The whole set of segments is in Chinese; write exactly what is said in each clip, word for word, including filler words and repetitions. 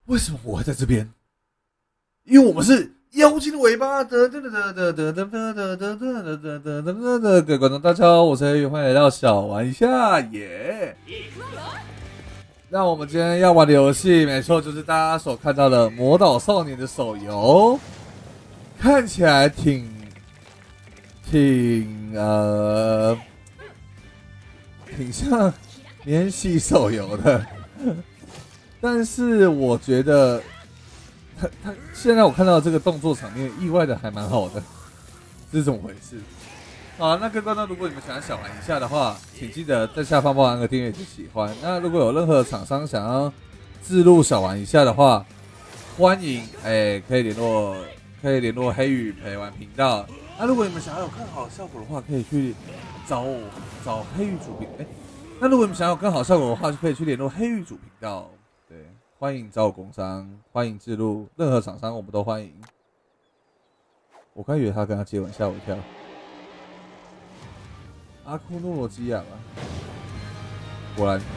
为什么我会在这边？因为我们是妖精的尾巴。各位观众大家好，我是黑鱼，欢迎来到小玩一下耶。那我们今天要玩的游戏，没错，就是大家所看到的《魔导少年》的手游，看起来挺挺呃挺像免洗手游的。但是我觉得他他现在我看到这个动作场面，意外的还蛮好的，这是怎么回事？好，那各位观众，如果你们想要小玩一下的话，请记得在下方帮我按个订阅及喜欢。那如果有任何厂商想要置入小玩一下的话，欢迎哎、欸、可以联络可以联络黑羽陪玩频道。那如果你们想要有更好的效果的话，可以去找我找黑羽主频哎、欸。那如果你们想要有更好效果的话，就可以去联络黑羽主频道。对，欢迎找我工商，欢迎置入，任何厂商我们都欢迎。我刚以为他跟他接吻，吓我一跳。阿库诺罗基亚嘛，果然。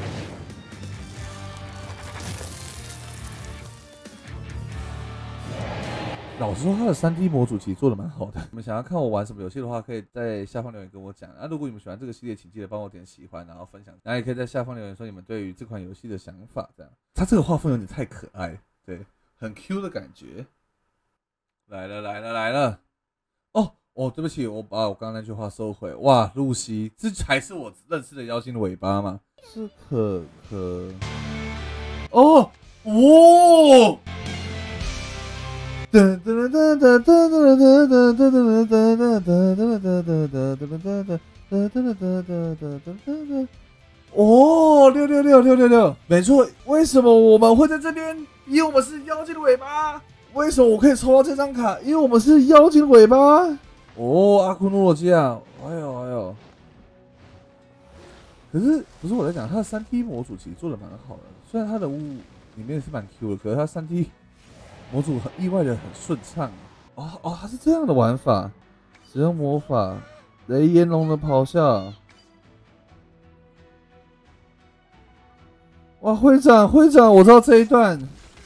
老实说，他的 三 D 模组其实做的蛮好的。你们想要看我玩什么游戏的话，可以在下方留言跟我讲。那、啊、如果你们喜欢这个系列，请记得帮我点喜欢，然后分享。然后也可以在下方留言说你们对于这款游戏的想法。这样，他这个画风有点太可爱，对，很 Q 的感觉。来了来了来了！哦哦，对不起，我把我刚刚那句话收回。哇，露西，这才是我认识的妖精的尾巴吗？是可可。哦哦。哦，六六六六六六，没错。为什么我们会在这边？因为我们是妖精的尾巴。为什么我可以抽到这张卡？因为我们是妖精的尾巴。哦，阿库诺罗基亚，哎呦哎呦。可是不是我在讲，他的 三 D 模组其实做的蛮好的，虽然他的物里面是蛮 Q 的，可是他 三 D。模组很意外的很顺畅哦哦，它是这样的玩法，使用魔法雷炎龙的咆哮。哇，会长会长，我知道这一段。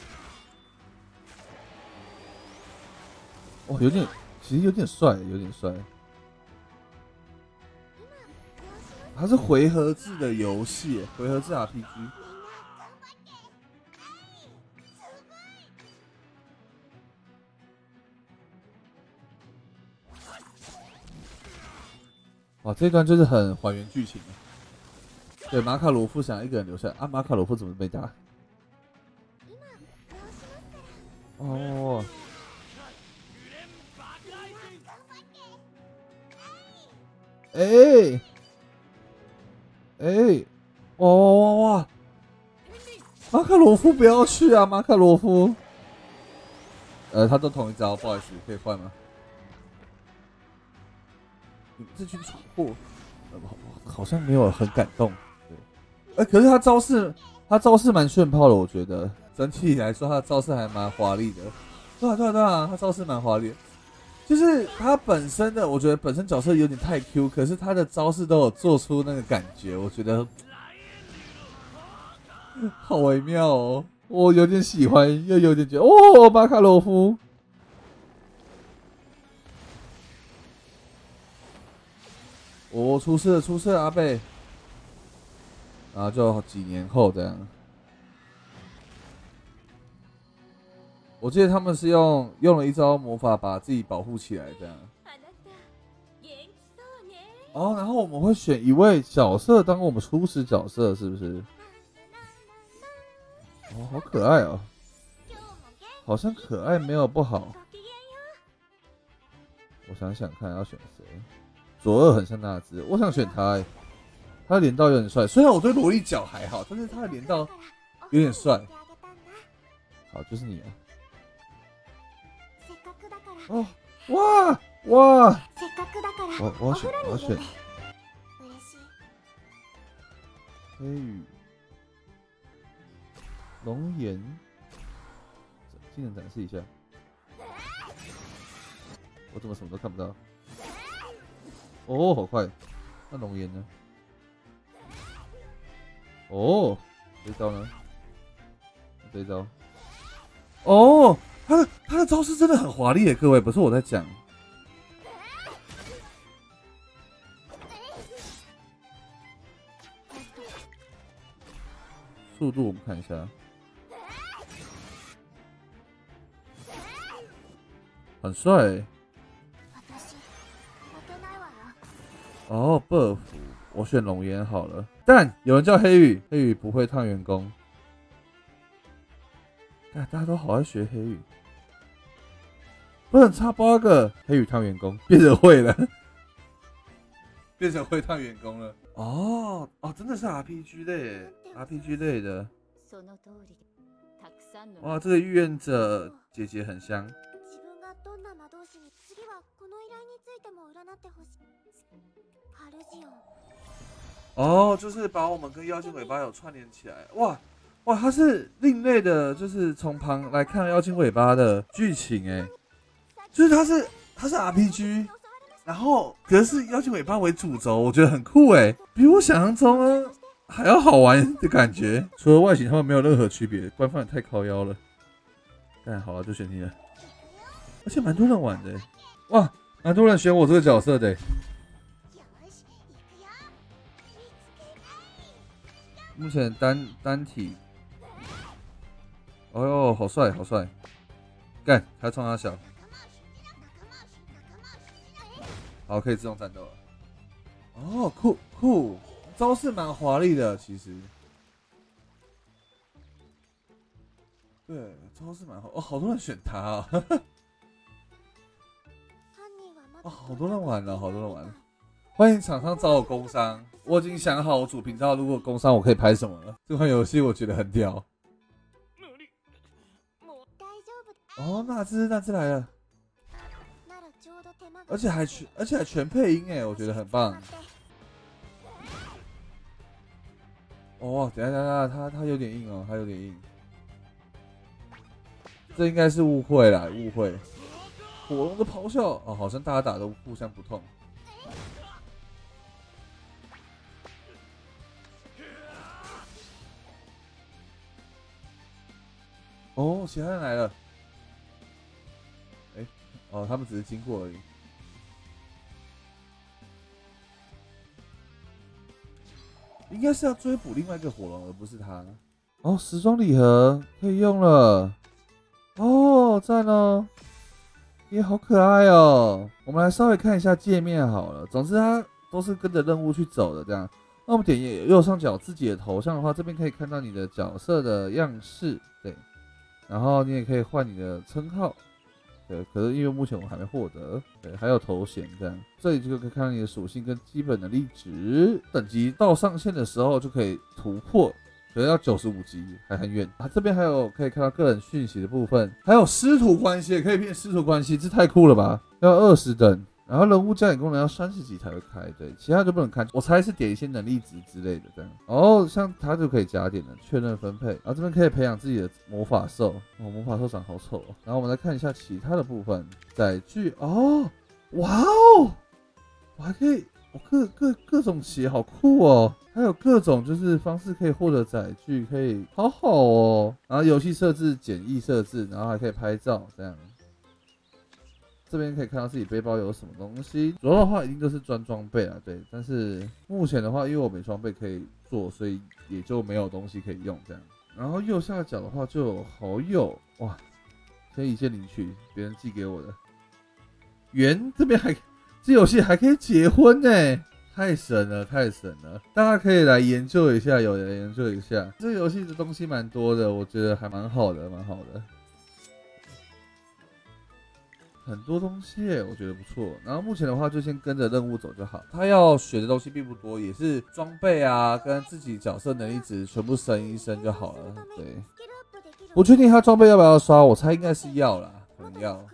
哇，有点，其实有点帅，有点帅。它是回合制的游戏，回合制 R P G。哇，这一段就是很还原剧情。对，马卡罗夫想一个人留下啊，马卡罗夫怎么被打？哦，哎、欸，哎、欸，哇哇哇哇！马卡罗夫不要去啊，马卡罗夫。呃，他都同一招，不好意思，可以换吗？你这群蠢货，呃，好像没有很感动。对，哎、欸，可是他招式，他招式蛮炫炮的，我觉得整体来说他的招式还蛮华丽的。对啊，对啊，对啊，他招式蛮华丽的。就是他本身的，我觉得本身角色有点太 Q， 可是他的招式都有做出那个感觉，我觉得好微妙哦。我有点喜欢，又有点觉得哦，马卡罗夫。我、哦、出事了，出事了，阿贝。然后就几年后这样。我记得他们是用用了一招魔法把自己保护起来这样。哦，然后我们会选一位角色当我们初始角色，是不是？哦，好可爱哦。好像可爱没有不好。我想想看要选谁。左二很像纳兹，我想选他、欸。他的镰刀有点帅，虽然我对萝莉角还好，但是他的镰刀有点帅。好，就是你啊！哦，哇哇！我我要选，我要选黑羽龙岩，技能展示一下。我怎么什么都看不到？哦，好快！那龙岩呢？哦，这一招呢？这一招， 哦，他的他的招式真的很华丽耶，各位，不是我在讲。速度我们看一下，很帅耶。哦 ，buff， 我选龙岩好了。但有人叫黑羽，黑羽不会烫员工。大家都好爱学黑羽，不能差八个黑羽烫员工，变成会了，变成会烫员工了。哦哦，真的是 R P G 类 ，R P G 类的。哇，这个预言者姐姐很香。哦，就是把我们跟妖精尾巴有串联起来。哇哇，它是另类的，就是从旁来看妖精尾巴的剧情哎，就是它是它是 R P G。然后可是妖精尾巴为主轴，我觉得很酷哎，比我想象中还要好玩的感觉。除了外形，他们没有任何区别，官方也太靠腰了。但好了，就选你了，而且蛮多人玩的，哇，蛮多人选我这个角色的。目前单单体，哦哟，好帅好帅，干，他冲他小。好，可以自动战斗了。哦，酷酷，招式蛮华丽的，其实。对，招式蛮好。哦，好多人选他啊！哦，好多人玩了，好多人玩了。欢迎厂商找我工商，我已经想好我主频道如果工商我可以拍什么了。这款游戏我觉得很屌。哦，那只那只来了。而且还全，而且还全配音哎，我觉得很棒。哦，等一下等一下，他他有点硬哦，他有点硬。这应该是误会啦，误会。火龙的咆哮哦，好像大家打都互相不痛。哦，其他人来了。哎，哦，他们只是经过而已。应该是要追捕另外一个火龙，而不是他。哦，时装礼盒可以用了。哦，赞哦！也好可爱哦。我们来稍微看一下界面好了。总之，它都是跟着任务去走的这样。那我们点右上角自己的头像的话，这边可以看到你的角色的样式，对。然后你也可以换你的称号。对，可是因为目前我还没获得，对，还有头衔这样，这里就可以看到你的属性跟基本能力值，等级到上限的时候就可以突破，可能要九十五级，还很远。啊，这边还有可以看到个人讯息的部分，还有师徒关系，也可以变师徒关系，这太酷了吧！要二十等。然后人物加点功能要三十级才会开，对，其他就不能看。我猜是点一些能力值之类的这样。哦，像它就可以加点了，确认分配。然后这边可以培养自己的魔法兽，哦，魔法兽长好丑哦。然后我们来看一下其他的部分，载具哦，哇哦，我还可以，我各各各种鞋好酷哦，还有各种就是方式可以获得载具，可以好好哦。然后游戏设置简易设置，然后还可以拍照这样。这边可以看到自己背包有什么东西，主要的话一定都是装装备啊，对。但是目前的话，因为我没装备可以做，所以也就没有东西可以用这样。然后右下角的话就有好友，哇，先一键领取别人寄给我的。圆这边还这游戏还可以结婚呢，太神了，太神了！大家可以来研究一下，有人研究一下这个游戏的东西蛮多的，我觉得还蛮好的，蛮好的。很多东西耶，我觉得不错。然后目前的话，就先跟着任务走就好。他要学的东西并不多，也是装备啊，跟自己角色能力值全部升一升就好了。对，不确定他装备要不要刷，我猜应该是要啦，可能要。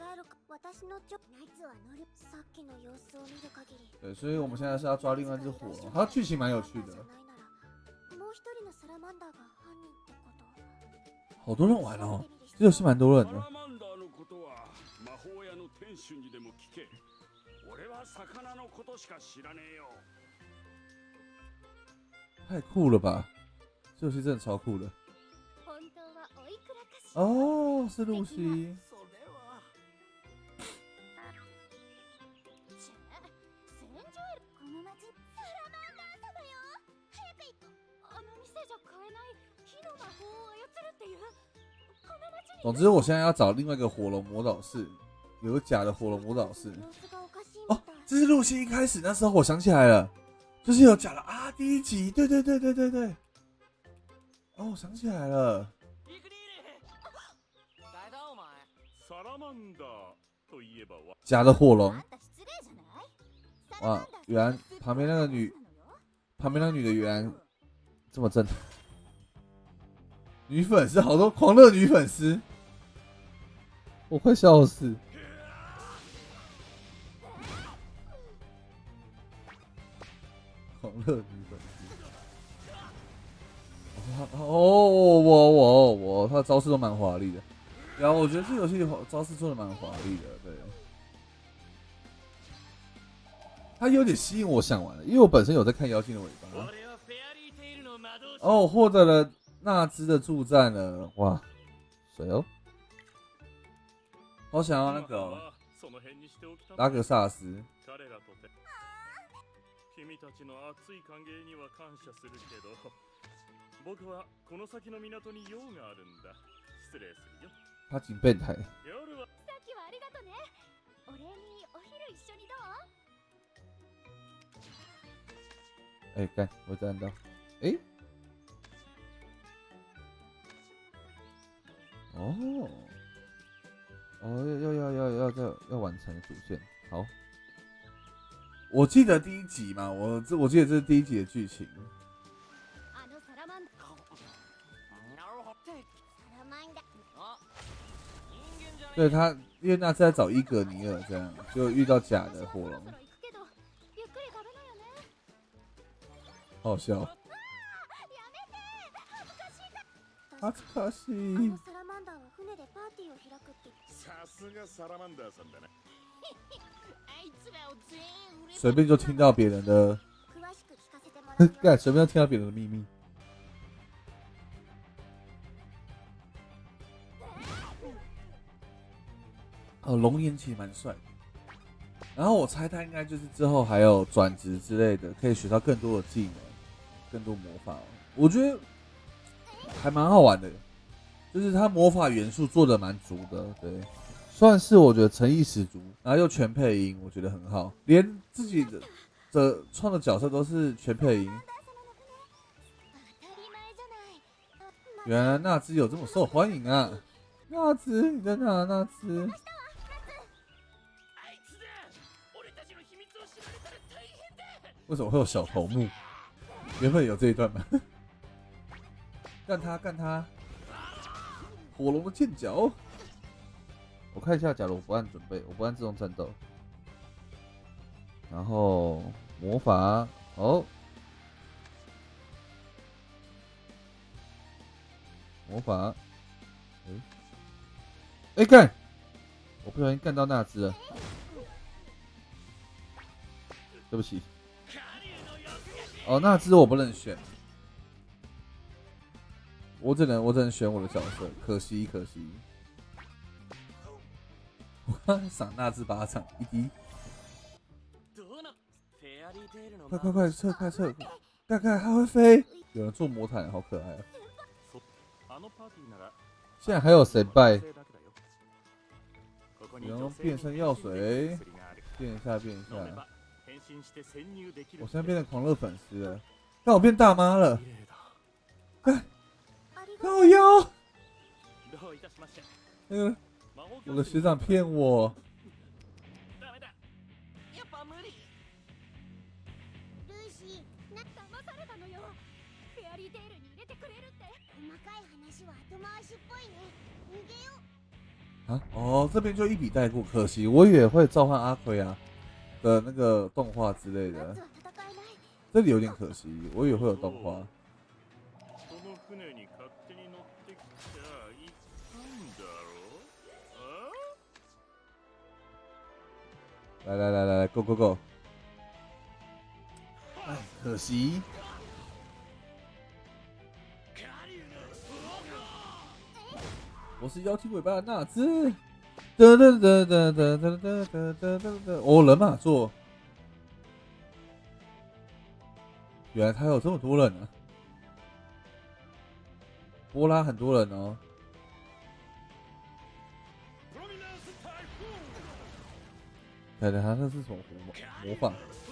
对，所以我们现在是要抓另外一只火龙，它剧情蛮有趣的。好多人玩哦，这游戏蛮多人的。太酷了吧！这游戏真的超酷的。 哦，是露西。总之，我现在要找另外一个火龙魔导士，有个假的火龙魔导士。哦，这是露西一开始那时候，我想起来了，就是有假的啊，第一集，对对对对对对。哦，我想起来了。假的火龙。哇，原来旁边那个女，旁边那个女的原来这么正。女粉丝好多，狂热女粉丝。我快笑死！狂热女粉丝。哦，我我我，他的招式都蛮华丽的。然后我觉得这游戏招式做的蛮华丽的，对。它有点吸引我想玩的，因为我本身有在看《妖精的尾巴》。哦，我获得了纳兹的助战了，哇，水哦！好想要那个、哦、拉格萨斯。他挺变态。哎、欸，干，我站到，哎、欸，哦。哦，要要要要要要完成主线，好。我记得第一集嘛，我这我记得这是第一集的剧情。对他，因为那是在找伊格尼尔，这样就遇到假的火龙，好笑。恥ずかしい。随便就听到别人的，干随便就听到别人的秘密。哦，龙岩其实蛮帅的。然后我猜他应该就是之后还有转职之类的，可以学到更多的技能，更多魔法。我觉得还蛮好玩的，就是他魔法元素做的蛮足的，对。算是我觉得诚意十足，然后又全配音，我觉得很好，连自己的的创的角色都是全配音。原来纳兹有这么受欢迎啊！纳兹，你在哪？纳兹。为什么会有小头目？原本有这一段吗？干他，干他！火龙的剑脚。我看一下，假如我不按准备，我不按自动战斗，然后魔法哦，魔法，哎、欸，哎、欸、干，我不小心干到纳兹了，对不起。哦，纳兹我不能选，我只能我只能选我的角色，可惜可惜。赏纳兹巴掌一滴，快快快撤快撤！看看它会飞，有人做魔毯，好可爱啊！现在还有谁败？然后变身药水，变一下变一下。我现在变成狂热粉丝了，但我变大妈了。看，看我腰，那个。我的学长骗我。啊，哦，这边就一笔带过，可惜我以为会召唤阿奎亚的那个动画之类的，这里有点可惜，我以为会有动画。来来来来来 ，Go Go Go！ 哎，可惜。我我是妖精尾巴的纳兹。噔噔噔噔噔噔噔噔噔噔噔，哦，人马座，原来他有这么多人啊！波拉很多人哦。看看他那是什么魔法？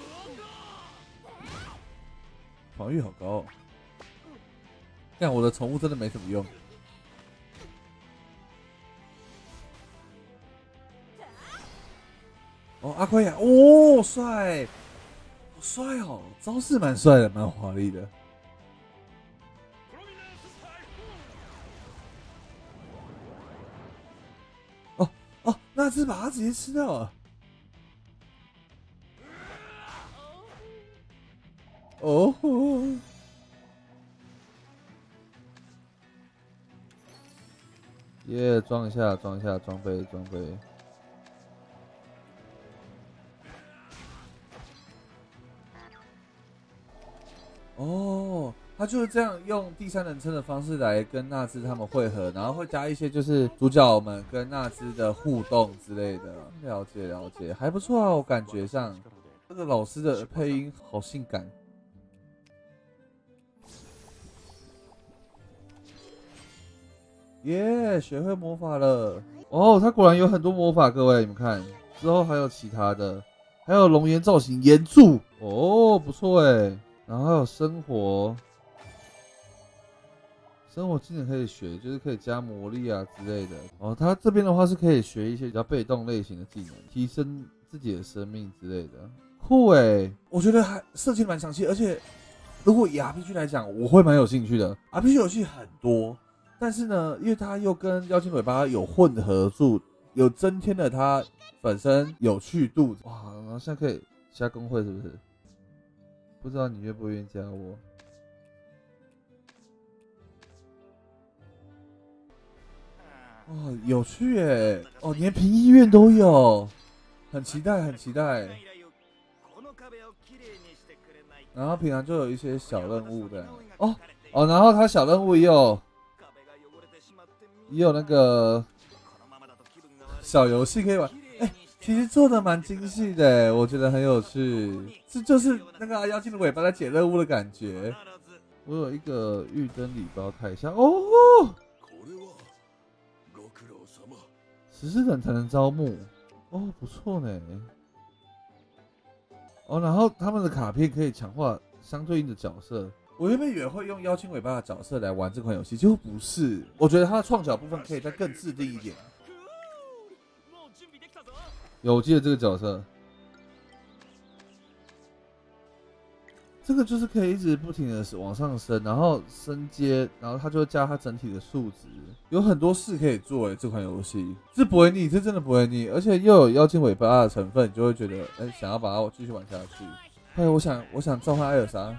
防御好高哦！但我的宠物真的没什么用。哦，阿奎亚，哦，帅，好帅哦，招式蛮帅的，蛮华丽的。哦哦，那只把它直接吃掉了。哦吼！耶，装一下，装一下装备，装备。哦，他就是这样用第三人称的方式来跟纳兹他们会合，然后会加一些就是主角们跟纳兹的互动之类的。了解了解，还不错啊，我感觉上这个老师的配音好性感。耶， yeah, 学会魔法了！哦，他果然有很多魔法，各位你们看，之后还有其他的，还有龙岩造型岩柱，哦，不错哎。然后还有生活，生活技能可以学，就是可以加魔力啊之类的。哦，他这边的话是可以学一些比较被动类型的技能，提升自己的生命之类的，酷哎！我觉得还设计蛮详细，而且如果以 R P G 来讲，我会蛮有兴趣的。R P G 游戏很多。但是呢，因为它又跟妖精尾巴有混合住，有增添了它本身有趣度。哇，然后现在可以加工会是不是？不知道你愿不愿意加我？哦，有趣耶！哦，连评议院都有，很期待，很期待。然后平常就有一些小任务的，哦哦，然后它小任务也有。也有那个小游戏可以玩，哎、欸，其实做的蛮精细的，我觉得很有趣。这就是那个妖精的尾巴在解任务的感觉。我有一个玉灯礼包，看一下哦。十四等才能招募，哦，不错呢。哦，然后他们的卡片可以强化相对应的角色。我原本以为会用妖精尾巴的角色来玩这款游戏，结果不是。我觉得它的创角部分可以再更制定一点。有，我记得这个角色，这个就是可以一直不停的往上升，然后升阶，然后它就会加它整体的数值，有很多事可以做诶。这款游戏是不会腻，这真的不会腻，而且又有妖精尾巴的成分，你就会觉得哎、欸，想要把它继续玩下去。哎，我想，我想召唤艾尔莎。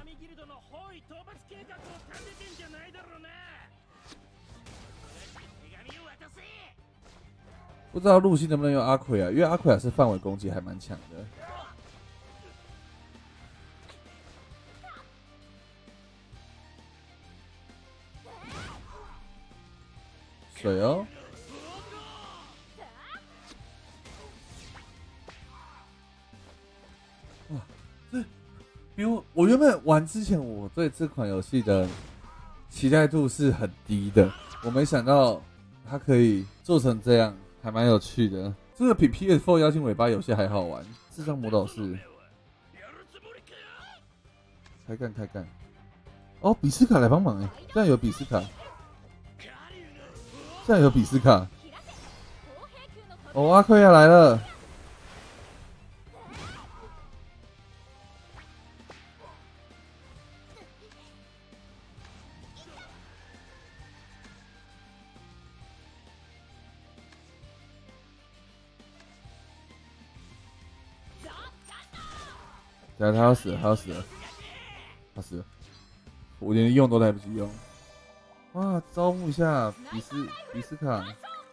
不知道露西能不能用阿奎啊？因为阿奎亚是范围攻击还蛮强的。水哦！哇，这比我我原本玩之前，我对这款游戏的期待度是很低的。我没想到它可以做成这样。还蛮有趣的，这个比 P S 四 妖精尾巴游戏还好玩。智障魔导士，开干开干。哦，比斯卡来帮忙哎，这样有比斯卡，这样有比斯卡。哦，阿奎亚来了。等下他要死了，他要死了，他死了，我连用都来不及用。哇，招募一下比斯比斯卡，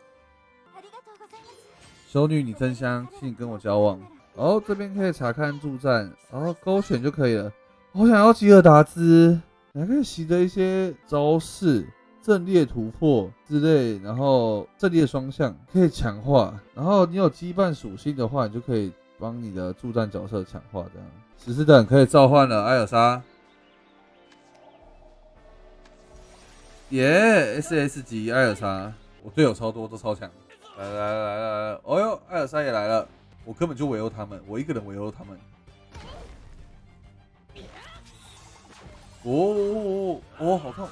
修女你真香，请你跟我交往。哦，这边可以查看助战，然后勾选就可以了。我想要吉尔达兹，你还可以习得一些招式， 阵列突破之类，然后阵列双向可以强化，然后你有羁绊属性的话，你就可以帮你的助战角色强化这样。十四等可以召唤了艾尔莎，耶、yeah, ！S S 级艾尔莎，我队友超多，都超强。来来来来来，哦呦，艾尔莎也来了，我根本就围殴他们，我一个人围殴他们。哦哦哦哦，好痛！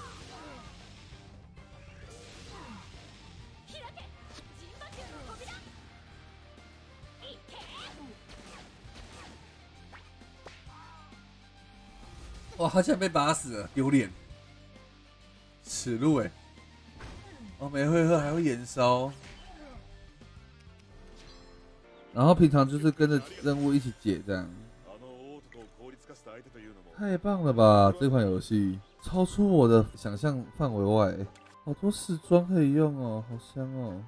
哇，他竟然被打死了，丢脸！耻辱哎！哦，没会喝还会延烧，然后平常就是跟着任务一起解这样。太棒了吧！这款游戏超出我的想象范围外，好多时装可以用哦，好香哦！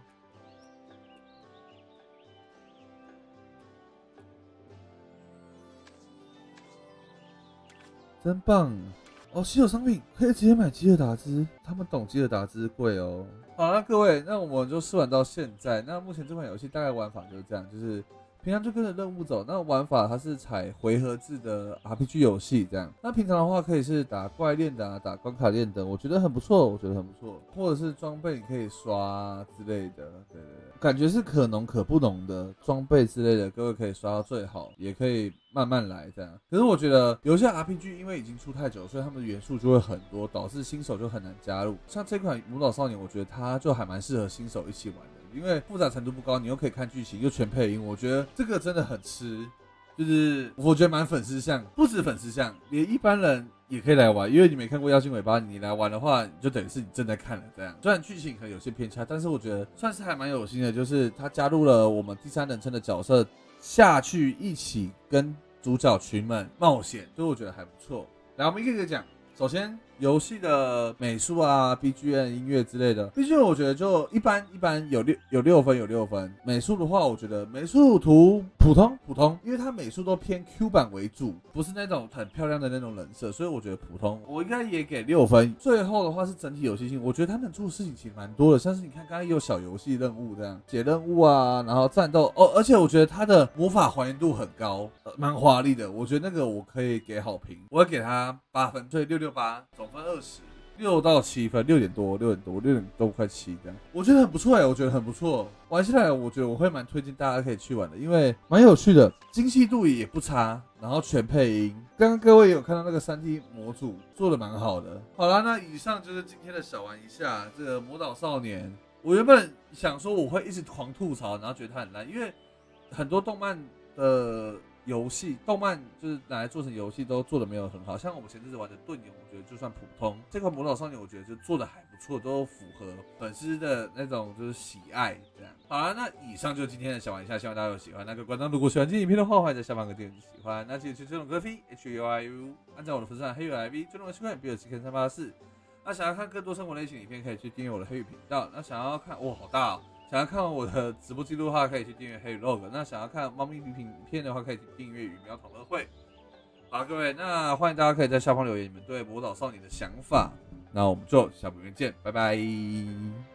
真棒哦！稀有商品可以直接买基尔达兹，他们懂基尔达兹贵哦。好，那各位，那我们就试玩到现在。那目前这款游戏大概玩法就是这样，就是平常就跟着任务走。那玩法它是采回合制的 R P G 游戏这样。那平常的话可以是打怪链的、啊、打关卡链的，我觉得很不错，我觉得很不错。或者是装备你可以刷、啊、之类的，对对对，感觉是可浓可不浓的装备之类的，各位可以刷到最好，也可以慢慢来这样。可是我觉得有些 R P G 因为已经出太久，所以他们的元素就会很多，导致新手就很难加入。像这款《魔导少年》，我觉得它就还蛮适合新手一起玩的。因为复杂程度不高，你又可以看剧情，又全配音，我觉得这个真的很吃，就是我觉得蛮粉丝向，不止粉丝向，连一般人也可以来玩。因为你没看过《妖精尾巴》，你来玩的话，你就等于是你正在看了这样。虽然剧情可能有些偏差，但是我觉得算是还蛮有心的，就是他加入了我们第三人称的角色下去一起跟主角群们冒险，所以我觉得还不错。来，我们一个一个讲。首先，游戏的美术啊、B G M、音乐之类的 ，B G M 我觉得就一般一般，有六有六分有六分。美术的话，我觉得美术图普通普通，因为它美术都偏 Q 版为主，不是那种很漂亮的那种人设，所以我觉得普通。我应该也给六分。最后的话是整体游戏性，我觉得它能做的事情其实蛮多的，像是你看刚刚也有小游戏任务这样解任务啊，然后战斗哦，而且我觉得它的魔法还原度很高，呃、蛮华丽的。我觉得那个我可以给好评，我会给它八分，所以六六八，总分二十。六到七分，六点多，六点多，六点多快七这样，我觉得很不错哎，我觉得很不错。玩下来，我觉得我会蛮推荐大家可以去玩的，因为蛮有趣的，精细度也不差，然后全配音。刚刚各位有看到那个 三 D 模组做的蛮好的。好啦，那以上就是今天的小玩一下这个《魔导少年》。我原本想说我会一直狂吐槽，然后觉得它很烂，因为很多动漫的游戏动漫就是拿来做成游戏都做的没有很好，像我们前阵子玩的盾勇，我觉得就算普通。这款魔导少年我觉得就做的还不错，都符合粉丝的那种就是喜爱这样。好了，那以上就是今天的小玩一下，希望大家有喜欢。那个观众如果喜欢这影片的话，欢迎在下方给点喜欢。那记得去追踪歌 F H U I U， 按照我的粉丝团黑羽 I V， 追踪我的习惯比尔 C K 三八四。那想要看更多生活类型影片，可以去订阅我的黑羽频道。那想要看哇好大哦。想要看我的直播记录的话，可以去订阅黑羽 log。那想要看猫咪旅影片的话，可以去订阅羽喵同乐会。好，各位，那欢迎大家可以在下方留言你们对魔导少年的想法。那我们就下部影片见，拜拜。